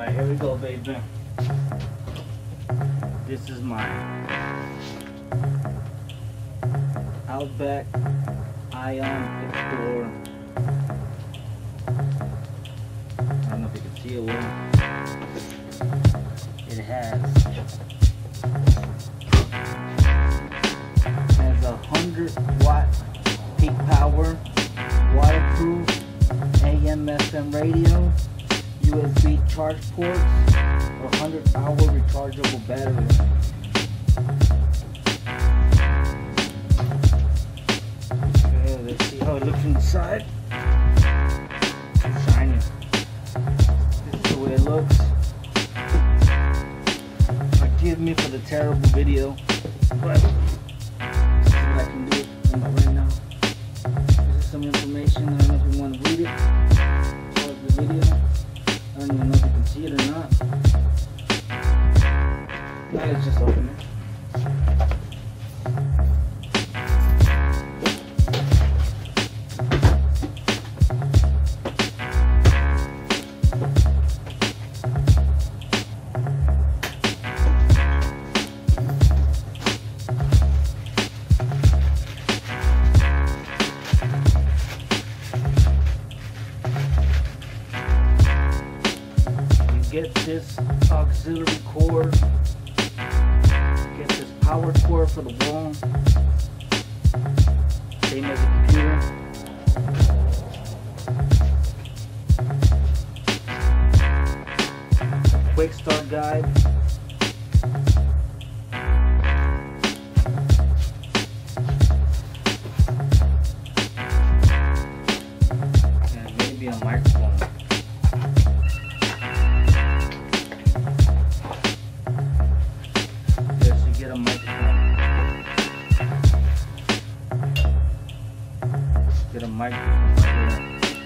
Alright, here we go, baby. This is my Outback Ion Explorer. I don't know if you can see it well. It has a 100-watt peak power, waterproof, AM/FM radio, USB charge ports, or 100-hour rechargeable battery. Okay, let's see how it looks inside. It's shiny. This is the way it looks. Forgive me for the terrible video, but this is what I can do right now. This is some information. I don't know if you want to read it. Pause the video. I don't even know if you can see it or not. Now let's just open it. Get this auxiliary cord, get this power cord for the wall, same as the computer. Quick start guide. And maybe a microphone. Get a microphone. Get a microphone right here.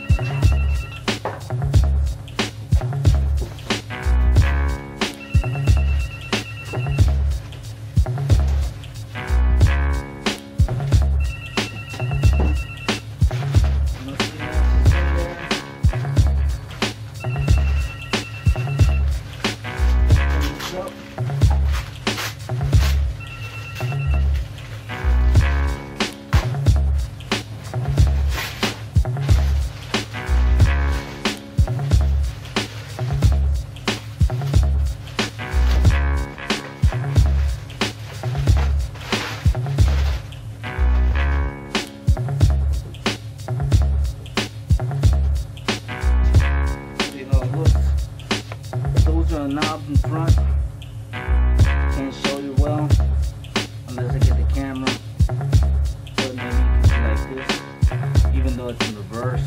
Knob in front. Can't show you well unless I get the camera, but maybe you can see like this, even though it's in reverse,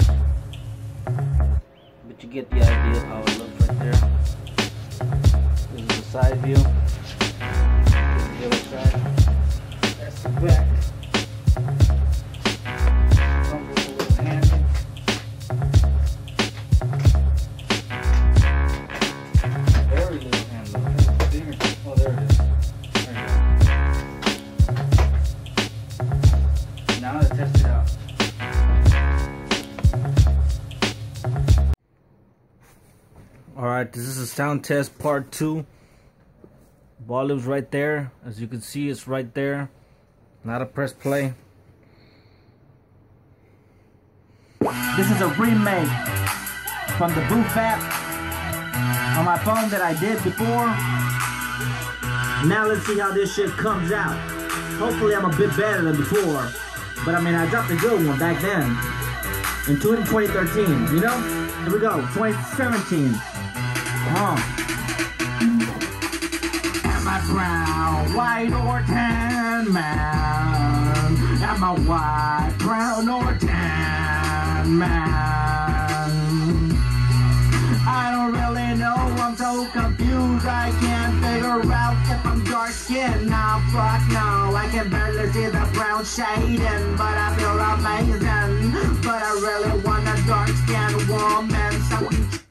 but you get the idea of how it looks right there. This is the side view. This is the other side. That's the back. Comes with a little handle. Oh, there it is. There you go. Now let's test it out. Alright, this is a sound test part 2. Volume's right there. As you can see, it's right there. Now to press play. This is a remake from the Booth app on my phone that I did before. Now let's see how this shit comes out. Hopefully I'm a bit better than before. But I mean, I dropped a good one back then. In 2013, you know? Here we go, 2017. Am I brown, white, or tan man? Am I white, brown, or tan man? I don't really know, I'm so confused. I can't figure out if I'm dark skinned. Nah, fuck no, I can barely see the brown shading, but I feel amazing. But I really want a dark skinned woman, someone